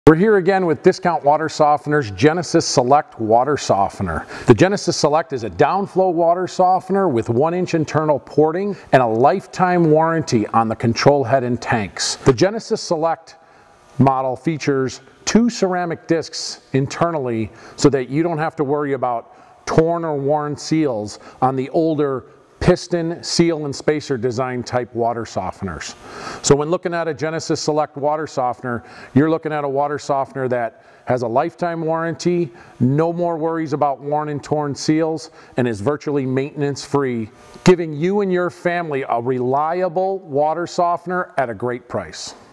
We're here again with Discount Water Softeners Genesis Select Water Softener. The Genesis Select is a downflow water softener with 1-inch internal porting and a lifetime warranty on the control head and tanks. The Genesis Select model features 2 ceramic discs internally so that you don't have to worry about torn or worn seals on the older piston, seal, and spacer design type water softeners. So when looking at a Genesis Select water softener, you're looking at a water softener that has a lifetime warranty, no more worries about worn and torn seals, and is virtually maintenance free, giving you and your family a reliable water softener at a great price.